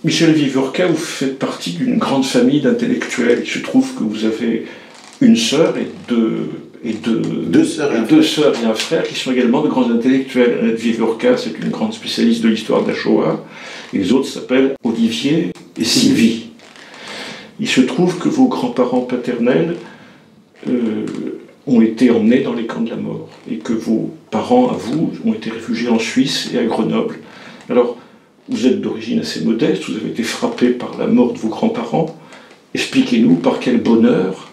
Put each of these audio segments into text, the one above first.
Michel Vivorca, vous faites partie d'une grande famille d'intellectuels. Il se trouve que vous avez une sœur et deux sœurs et un frère qui sont également de grands intellectuels. Annette Vivorca, c'est une grande spécialiste de l'histoire de la Shoah, et les autres s'appellent Olivier et Sylvie. Il se trouve que vos grands-parents paternels ont été emmenés dans les camps de la mort, et que vos parents, à vous, ont été réfugiés en Suisse et à Grenoble. Alors, vous êtes d'origine assez modeste, vous avez été frappé par la mort de vos grands-parents. Expliquez-nous par quel bonheur,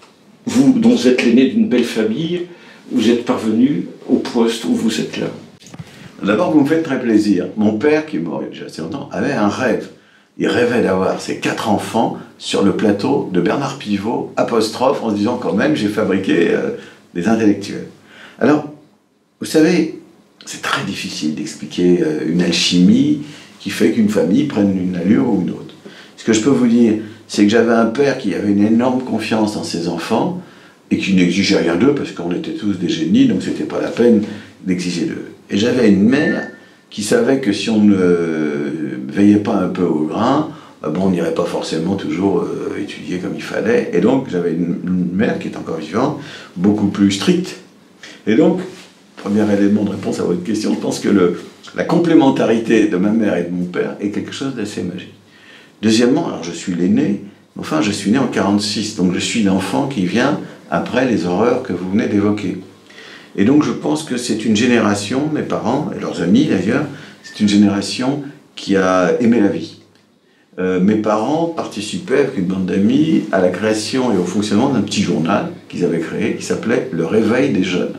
vous, dont vous êtes l'aîné d'une belle famille, vous êtes parvenu au poste où vous êtes là. D'abord, vous me faites très plaisir. Mon père, qui est mort il y a déjà assez longtemps, avait un rêve. Il rêvait d'avoir ses 4 enfants sur le plateau de Bernard Pivot, apostrophe, en se disant quand même, j'ai fabriqué des intellectuels. Alors, vous savez, c'est très difficile d'expliquer une alchimie qui fait qu'une famille prenne une allure ou une autre. Ce que je peux vous dire, c'est que j'avais un père qui avait une énorme confiance en ses enfants et qui n'exigeait rien d'eux parce qu'on était tous des génies, donc c'était pas la peine d'exiger d'eux. Et j'avais une mère qui savait que si on ne veillait pas un peu au grain, bon, on n'irait pas forcément toujours étudier comme il fallait. Et donc j'avais une mère qui est encore vivante, beaucoup plus stricte. Et donc, premier élément de réponse à votre question, je pense que la complémentarité de ma mère et de mon père est quelque chose d'assez magique. Deuxièmement, alors je suis l'aîné, enfin je suis né en 1946, donc je suis l'enfant qui vient après les horreurs que vous venez d'évoquer. Et donc je pense que c'est une génération, mes parents et leurs amis d'ailleurs, c'est une génération qui a aimé la vie. Mes parents participaient avec une bande d'amis à la création et au fonctionnement d'un petit journal qu'ils avaient créé qui s'appelait Le Réveil des Jeunes.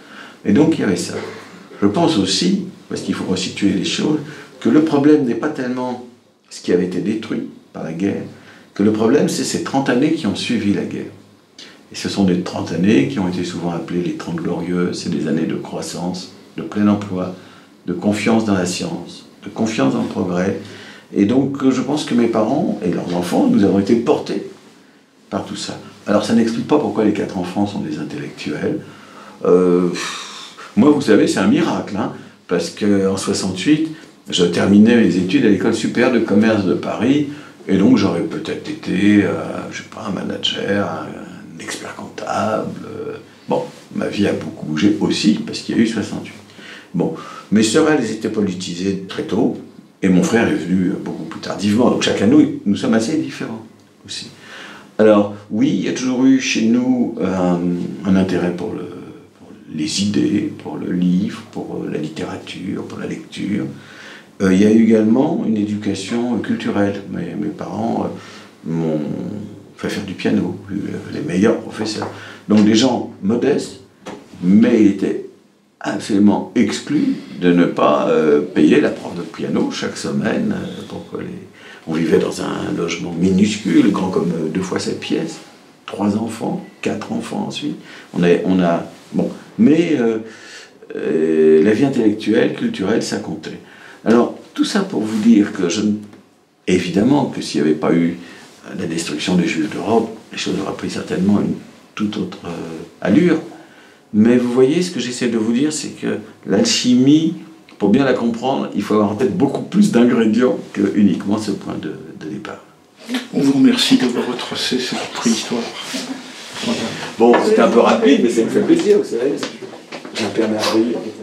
Et donc il y avait ça. Je pense aussi, parce qu'il faut resituer les choses, que le problème n'est pas tellement ce qui avait été détruit par la guerre, que le problème c'est ces 30 années qui ont suivi la guerre. Et ce sont des 30 années qui ont été souvent appelées les 30 glorieuses, c'est des années de croissance, de plein emploi, de confiance dans la science, de confiance dans le progrès. Et donc je pense que mes parents et leurs enfants, nous avons été portés par tout ça. Alors ça n'explique pas pourquoi les 4 enfants sont des intellectuels. Moi, vous savez, c'est un miracle, hein, parce qu'en 68, je terminais mes études à l'école supérieure de commerce de Paris, et donc j'aurais peut-être été, je sais pas, un manager, un expert comptable. Bon, ma vie a beaucoup bougé aussi, parce qu'il y a eu 68. Bon, mes sœurs, elles étaient politisées très tôt, et mon frère est venu beaucoup plus tardivement, donc chacun de nous sommes assez différents aussi. Alors, oui, il y a toujours eu chez nous un intérêt pour les idées, pour le livre, pour la littérature, pour la lecture. Il y a eu également une éducation culturelle. Mes parents m'ont fait faire du piano, les meilleurs professeurs. Donc des gens modestes, mais il était absolument exclu de ne pas payer la prof de piano chaque semaine. On vivait dans un logement minuscule, grand comme 2 fois 7 pièces, 3 enfants, 4 enfants ensuite. Bon, mais la vie intellectuelle, culturelle, ça comptait. Alors, tout ça pour vous dire que évidemment que s'il n'y avait pas eu la destruction des Juifs d'Europe, les choses auraient pris certainement une toute autre allure. Mais vous voyez, ce que j'essaie de vous dire, c'est que l'alchimie, pour bien la comprendre, il faut avoir en tête beaucoup plus d'ingrédients que uniquement ce point de départ. On vous remercie d'avoir retracé cette préhistoire. Bon, c'était un peu rapide, mais ça me fait plaisir, vous savez. J'ai un père merveilleux.